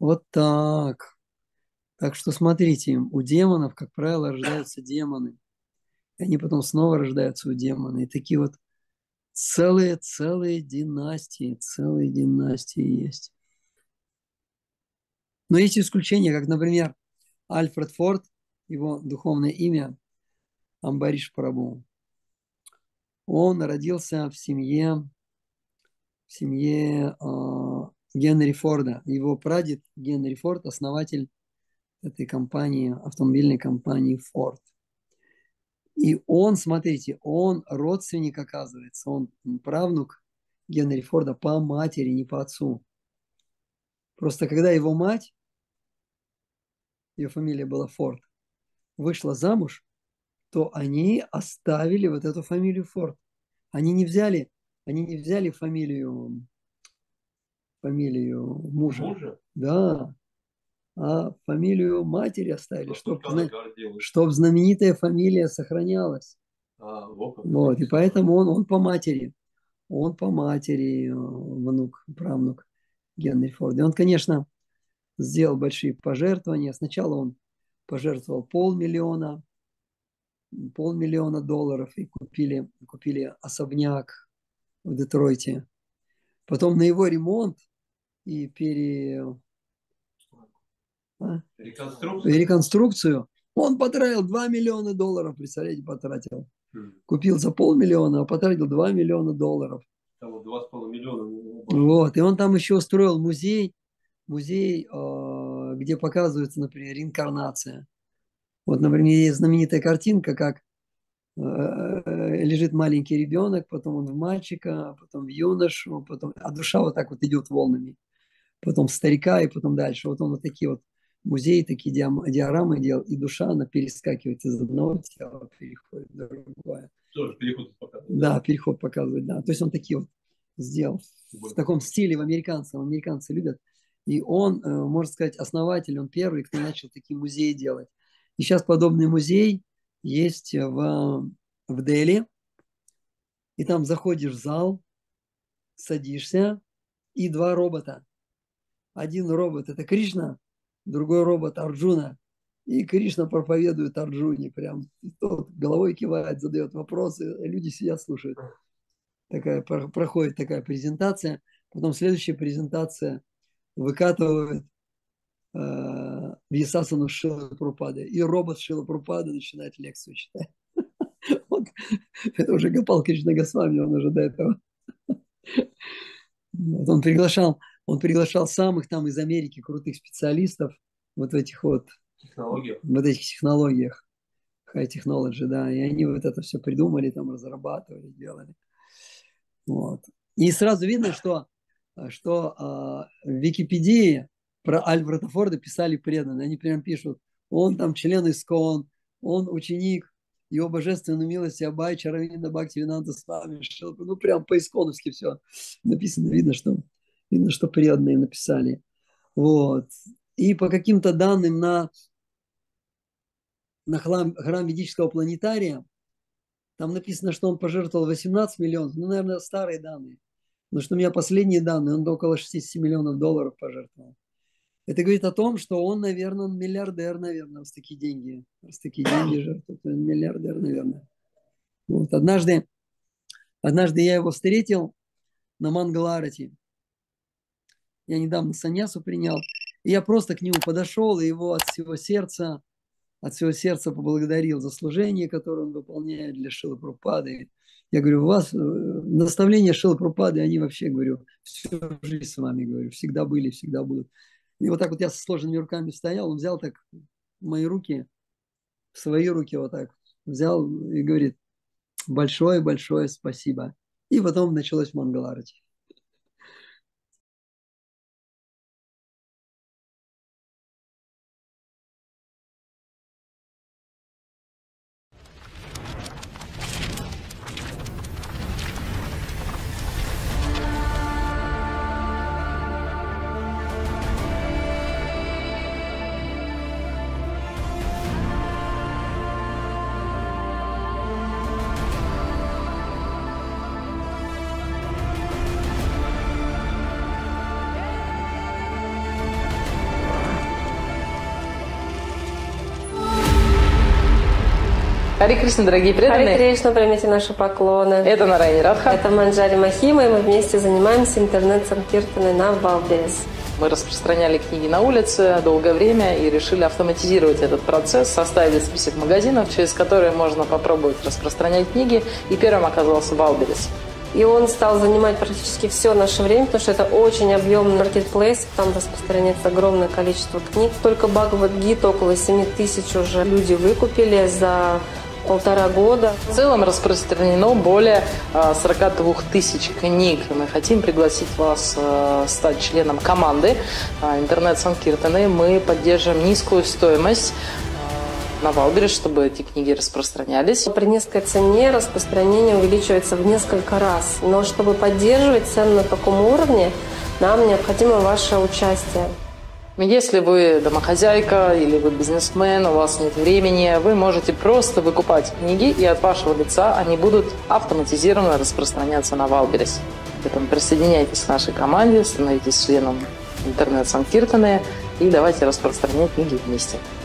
Вот так. Так что смотрите, у демонов, как правило, рождаются демоны. И они потом снова рождаются у демона. И такие вот целые династии есть. Но есть исключения, как, например, Альфред Форд, его духовное имя Амбариш Прабу. Он родился в семье Генри Форда. Его прадед Генри Форд, основатель этой компании, автомобильной компании Ford. И он, смотрите, он родственник, оказывается, он правнук Генри Форда по матери, не по отцу. Просто когда его мать, ее фамилия была Форд, вышла замуж, то они оставили вот эту фамилию Форд. Они не взяли фамилию мужа. Да, а фамилию матери оставили, чтобы знаменитая фамилия сохранялась. Вот, и поэтому он по матери. Он по матери внук, правнук Генри Форда. И он, конечно, сделал большие пожертвования. Сначала он пожертвовал $500 $500 и купили особняк в Детройте. Потом на его ремонт и реконструкцию он потратил $2 миллиона, представляете, потратил. Купил за $500,000, а потратил $2 миллиона. Там 2,5 миллиона. Вот, и он там еще устроил музей, где показывается, например, реинкарнация. Вот, например, есть знаменитая картинка, как лежит маленький ребенок, потом он в мальчика, потом в юношу, а душа вот так вот идет волнами. Потом старика и потом дальше. Вот он вот такие вот музеи, такие диорамы делал, и душа, она перескакивает из одного тела, переходит в другое. Тоже переход показывает. Да, переход показывает, да. То есть он такие вот сделал в таком стиле американцы любят. И он, можно сказать, основатель, он первый, кто начал такие музеи делать. И сейчас подобный музей есть в Дели. И там заходишь в зал, садишься, и два робота. Один робот – это Кришна, другой робот – Арджуна. И Кришна проповедует Арджуне прям. Тот головой кивает, задает вопросы, люди сидят, слушают. Проходит такая презентация. Потом следующая презентация выкатывают Вьясасану Шрилы Прабхупады. И робот Шрилы Прабхупады начинает лекцию читать. Вот. Это уже Гопал Кришна Госвами, он уже до этого. Вот. Он приглашал самых там из Америки крутых специалистов вот в этих вот технологиях. High Technology, да. И они вот это все придумали, там разрабатывали, делали. Вот. И сразу видно, что в Википедии про Альфреда Форда писали преданно. Они прям пишут, он там член ИСКОН, он ученик его божественной милости Абай Чаравинда Бхактивиданта Свами. Ну, прям по-исконовски все написано. Видно, что преданные написали. Вот. И по каким-то данным на храм ведического планетария, там написано, что он пожертвовал 18 миллионов. Ну, наверное, старые данные. Но что у меня последние данные, он около $60 миллионов пожертвовал. Это говорит о том, что он, наверное, миллиардер, наверное, раз такие деньги жертвует. Он миллиардер, наверное. Вот. Однажды я его встретил на Мангаларати. Я недавно саньясу принял. И я просто к нему подошел, и его от всего сердца поблагодарил за служение, которое он выполняет для Шрилы Прабхупады. Я говорю, у вас наставления Шрилы Прабхупады, они вообще, говорю, всю жизнь с вами, говорю, всегда были, всегда будут. И вот так вот я со сложенными руками стоял, он взял так мои руки, свои руки вот так взял и говорит, большое-большое спасибо. И потом началось Мангаларати. Хари Кришна, дорогие преданные. Хари Кришна, примите наши поклоны. Это Нарайни Радха. Это Манджари Махима, и мы вместе занимаемся интернет-санкиртаной на Валберес. Мы распространяли книги на улице долгое время и решили автоматизировать этот процесс, составили список магазинов, через которые можно попробовать распространять книги, и первым оказался Валберес. И он стал занимать практически все наше время, потому что это очень объемный маркетплейс, там распространяется огромное количество книг. Только Бхагавад-гиту около 7 тысяч уже люди выкупили за 1,5 года. В целом распространено более 42 тысяч книг. Мы хотим пригласить вас стать членом команды интернет-санкиртаны. Мы поддерживаем низкую стоимость на Валберес, чтобы эти книги распространялись. При низкой цене распространение увеличивается в несколько раз. Но чтобы поддерживать цену на таком уровне, нам необходимо ваше участие. Если вы домохозяйка или вы бизнесмен, у вас нет времени, вы можете просто выкупать книги, и от вашего лица они будут автоматизированно распространяться на Валберес. Поэтому присоединяйтесь к нашей команде, становитесь членом интернет-санкиртаны и давайте распространять книги вместе.